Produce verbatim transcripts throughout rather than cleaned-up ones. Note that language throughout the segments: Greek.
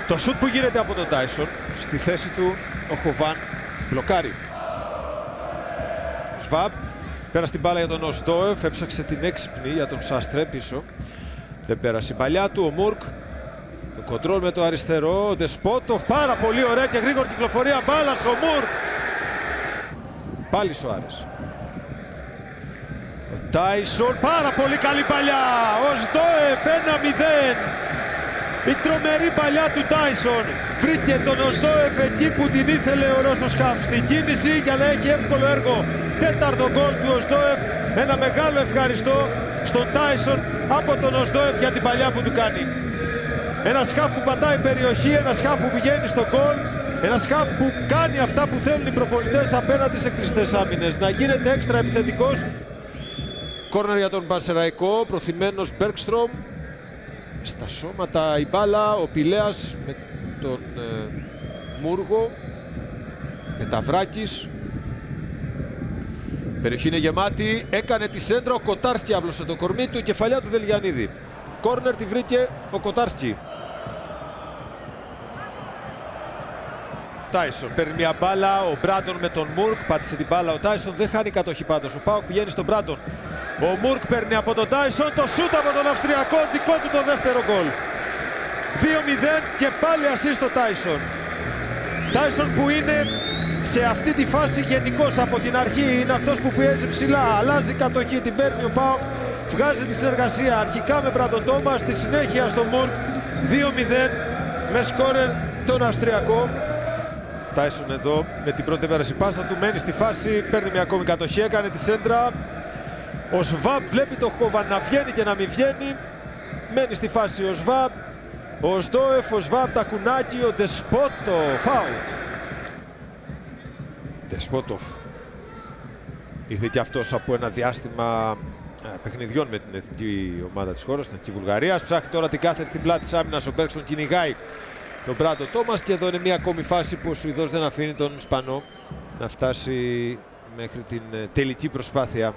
Το σουτ που γίνεται από τον Τάισον, στη θέση του ο Χοβάν μπλοκάρει. Ο Σβάμπ πέρασε την μπάλα για τον Οσδόεφ, έψαξε την έξυπνη για τον Σάστρε πίσω. Δεν πέρασε η παλιά του, ο Μουρκ. Το κοντρόλ με το αριστερό, ο Ντεσπότοφ, πάρα πολύ ωραία και γρήγορη κυκλοφορία μπάλας, ο Μουρκ. Πάλι Σοάρες. Ο Τάισον, πάρα πολύ καλή παλιά, ο Οσδόεφ, ένα μηδέν. Η τρομερή παλιά του Τάισον βρήκε τον Οσδόεφ εκεί που την ήθελε ο Ρώσος Χαφ. Στην κίνηση για να έχει εύκολο έργο. Τέταρτο γκολ του Οσδόεφ. Ένα μεγάλο ευχαριστώ στον Τάισον από τον Οσδόεφ για την παλιά που του κάνει. Ένα Χαφ που πατάει περιοχή, ένα Χαφ που πηγαίνει στο γκολ. Ένα Χαφ που κάνει αυτά που θέλουν οι προπονητές απέναντι σε κλειστές άμυνες. Να γίνεται έξτρα επιθετικός. Κόρνερ για τον Πανσεραϊκό, προθυμένος Μπέρκστρομ. Στα σώματα η μπάλα, ο Πηλέας με τον ε, Μούργο, Πεταβράκης. Περιοχή είναι γεμάτη, έκανε τη σέντρα, ο Κοτάρσκι άπλωσε το κορμί του, η κεφαλιά του Δελγιανίδη. Κόρνερ τη βρήκε ο Κοτάρσκι. Τάισον παίρνει μια μπάλα, ο Μπράντον με τον Μουρκ, πάτησε την μπάλα ο Τάισον, δεν χάνει κατοχή πάντως. Ο Πάοκ πηγαίνει στον Μπράντον. Ο Μουρκ παίρνει από τον Τάισον, το σούτ από τον Αυστριακό, δικό του το δεύτερο γκολ. δύο μηδέν και πάλι ασίστ ο Τάισον. Τάισον που είναι σε αυτή τη φάση γενικώς από την αρχή, είναι αυτός που πιέζει ψηλά, αλλάζει κατοχή, την παίρνει ο Πάοκ, βγάζει τη συνεργασία αρχικά με Μπράντον Τόμας, στη συνέχεια στο Μουρκ, δύο μηδέν με σκόρερ τον Αυστριακό. Τάισον εδώ με την πρώτη πέραση πάσα του, μένει στη φάση, παίρνει μια ακόμη κατοχή, έκανε τη σέντρα. Ο Σβάμπ βλέπει το Χόβαν να βγαίνει και να μην βγαίνει. Μένει στη φάση ο Σβάμπ. Ο Σδόεφ, ο Σβάμπ, τα κουνάκι, ο Ντεσπότοφ. Φάουλ. Ντεσπότοφ. Ήρθε και αυτός από ένα διάστημα παιχνιδιών με την εθνική ομάδα της χώρας, την εθνική Βουλγαρίας. Ψάχνει τώρα την κάθετη στην πλάτη της άμυνας. Ο Μπέρκσον κυνηγάει τον Μπράντον Τόμας. Και εδώ είναι μια ακόμη φάση που ο Σουηδός δεν αφήνει τον Ισπανό να φτάσει μέχρι την τελική προσπάθεια.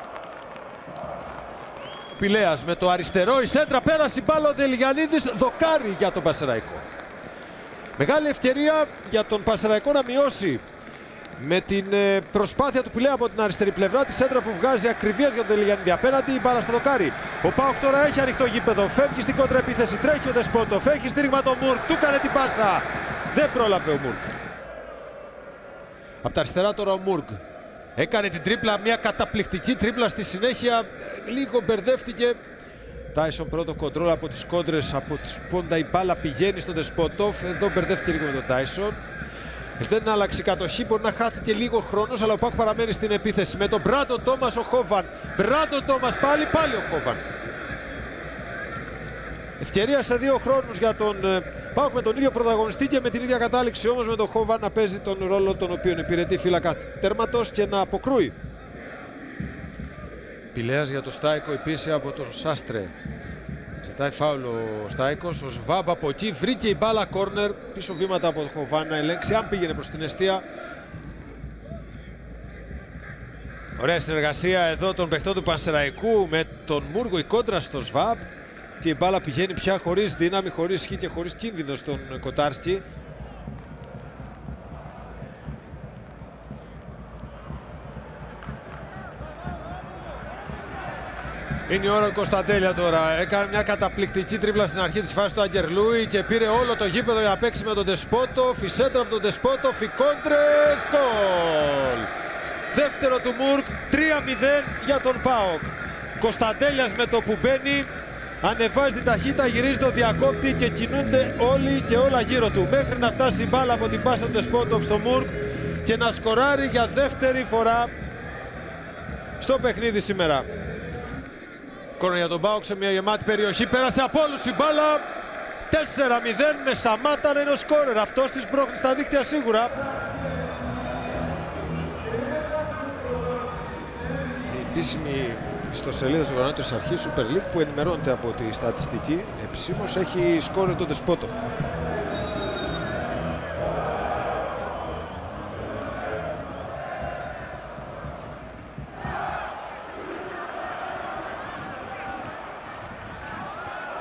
Πηλέας με το αριστερό, η σέντρα, πέρασε η μπάλα, ο Δελγιανίδης, δοκάρι για τον Πανσεραϊκό. Μεγάλη ευκαιρία για τον Πανσεραϊκό να μειώσει με την προσπάθεια του Πηλέα από την αριστερή πλευρά, τη σέντρα που βγάζει ακριβίας για τον Δελγιανίδη απέναντι, η μπάλα στο δοκάρι. Ο Πάοκ τώρα έχει ανοιχτό γήπεδο, φεύγει στην κόντρα επίθεση, τρέχει ο Ντεσπότοφ, έχει στήριγμα το Μουρκ, του έκανε την πάσα, δεν πρόλαβε ο Μουρκ. Από τα αριστερά τώρα ο Μουρκ. Έκανε την τρίπλα, μια καταπληκτική τρίπλα, στη συνέχεια λίγο μπερδεύτηκε. Τάισον πρώτο κοντρόλ από τις κόντρες, από τη σπόντα η μπάλα πηγαίνει στον Ντεσπότοφ. Εδώ μπερδεύτηκε λίγο με τον Τάισον. Δεν άλλαξε η κατοχή, μπορεί να χάθηκε λίγο χρόνος, αλλά ο Πάοκ παραμένει στην επίθεση. Με τον Μπράντον Τόμας ο Χόβαν. Μπράντον Τόμας πάλι, πάλι ο Χόβαν. Ευκαιρία σε δύο χρόνους για τον Πάοκ με τον ίδιο πρωταγωνιστή και με την ίδια κατάληξη όμως με τον Χόβαν να παίζει τον ρόλο τον οποίο υπηρετεί φύλακα τέρματος και να αποκρούει. Πηλέας για το Στάικο, επίσης από τον Σάστρε. Ζητάει φάουλ ο Στάικος, ο Σβάμπ από εκεί βρήκε η μπάλα, κόρνερ, πίσω βήματα από τον Χόβαν να ελέγξει αν πήγαινε προς την εστία. Ωραία συνεργασία εδώ των παιχτών του Πανσεραϊκού με τον Μούργο, η κόντρα στο Σβάμπ. Και η μπάλα πηγαίνει πια χωρίς δύναμη, χωρίς χ και χωρίς κίνδυνο στον Κοτάρσκι. Είναι η ώρα του Κωνσταντέλια τώρα. Έκανε μια καταπληκτική τρίπλα στην αρχή της φάσης του Αγγερλούι και πήρε όλο το γήπεδο για να παίξει με τον Ντεσπότοφ. Η σέντρα από τον Ντεσπότοφ, οι κόντρες, γκολ! Δεύτερο του Μουρκ, τρία μηδέν για τον ΠΑΟΚ. Κωνσταντέλιας με το που μπαίνει, ανεβάζει την ταχύτητα, γυρίζει το διακόπτη και κινούνται όλοι και όλα γύρω του. Μέχρι να φτάσει η μπάλα από την πάσα του Ντεσπότοφ στο Μουρκ και να σκοράρει για δεύτερη φορά στο παιχνίδι σήμερα. Κόρνερ για τον ΠΑΟΚ σε μια γεμάτη περιοχή, πέρασε από όλους η μπάλα. τέσσερα μηδέν με Σαμάτα να είναι ο σκόρερ. Αυτός της μπρόχνει στα δίκτυα σίγουρα. Η επίσημη ιστοσελίδα της οργανώτης αρχής Super League που ενημερώνεται από τη στατιστική επισήμως έχει σκόρερ τον Ντεσπότοφ.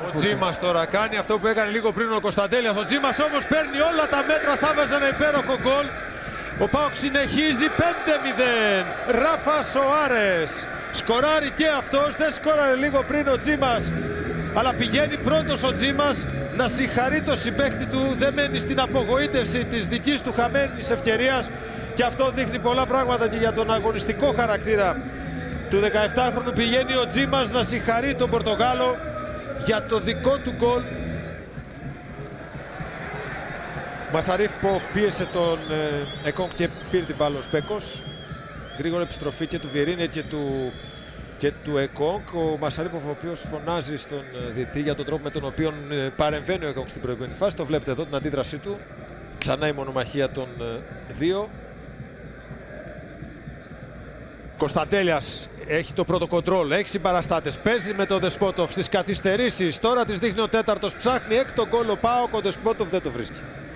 Ο Τζίμας τώρα κάνει αυτό που έκανε λίγο πριν ο Κωνσταντέλιας. Ο Τζίμας όμως παίρνει όλα τα μέτρα, θα βάζει ένα υπέροχο γκολ. Ο ΠΑΟΚ συνεχίζει πέντε μηδέν. Ράφα Σοάρες σκοράρει και αυτός, δεν σκόραρε λίγο πριν ο Τζίμας, αλλά πηγαίνει πρώτος ο Τζίμας να συγχαρεί το συμπαίκτη του, δεν μένει στην απογοήτευση της δικής του χαμένης ευκαιρίας, και αυτό δείχνει πολλά πράγματα και για τον αγωνιστικό χαρακτήρα του δεκαεπτάχρονου. Πηγαίνει ο Τζίμας να συγχαρεί τον Πορτογάλο για το δικό του γκολ. Μασαρίφποφ πίεσε τον ε, Εκόνγκ και πήρε την μπάλα ο Σπέκος. Γρήγορη επιστροφή και του Βιερίνια και του, και του Εκόνγκ. Ο Μασαρίφποφ, ο οποίος φωνάζει στον ε, διαιτητή για τον τρόπο με τον οποίο ε, παρεμβαίνει ο Εκόνγκ στην προηγούμενη φάση. Το βλέπετε εδώ την αντίδρασή του. Ξανά η μονομαχία των ε, δύο. Κωνσταντέλιας έχει το πρώτο κοντρόλ, έχει συμπαραστάτες, παίζει με τον Δεσπότοφ στις καθυστερήσεις. Τώρα τις δείχνει ο τέταρτος, ψάχνει έκτο γκολ ο ΠΑΟΚ, ο Δεσπότοφ δεν το βρίσκει.